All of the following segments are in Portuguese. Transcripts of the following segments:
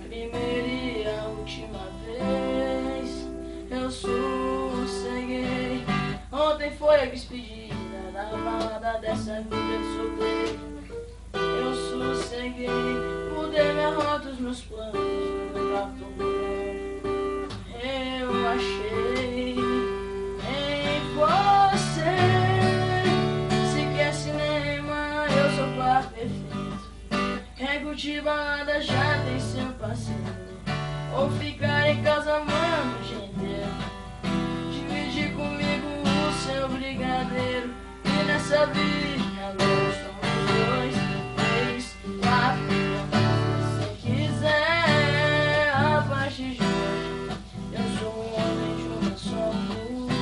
primeira e a última vez. Eu sosseguei. Ontem foi a despedida da balada dessa vida de solteiro. Eu sosseguei, mudei minha rota, os meus planos, meu carro tô mudando. Eu achei em você. Se quer cinema, eu sou par perfeito. Quer curtir balada, já tem seu parceiro. Ou ficar em casa amando o dia inteiro. Dividir comigo o seu brigadeiro. E nessa vida agora somos dois, três, quatro. Se quiser, a partir de hoje eu sou um homem de uma só mulher.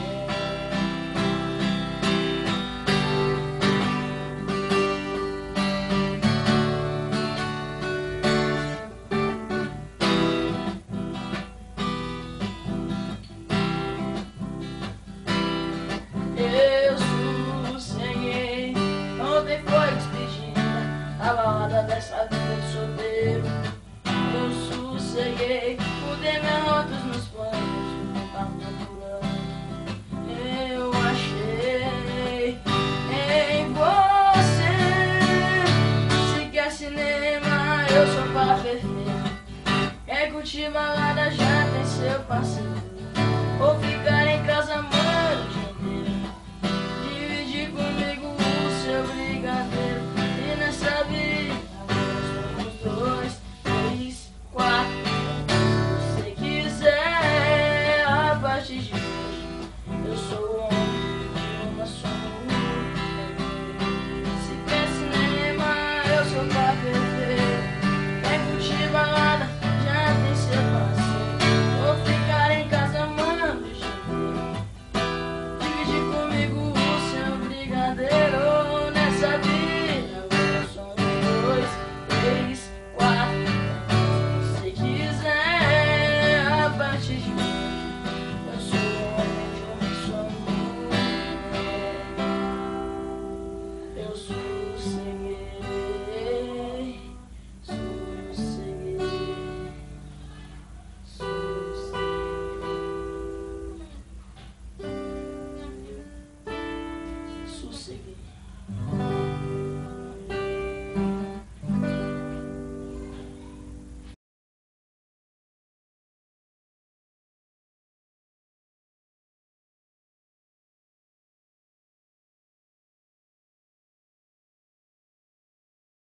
Eu sosseguei, ontem foi despedida a balada dessa vida de solteiro. Eu sosseguei, mudei minha rota, os meus planos, não tava procurando. Eu achei em você. Se quer cinema, eu sou par perfeito. Quer curtir balada, já tem seu parceiro.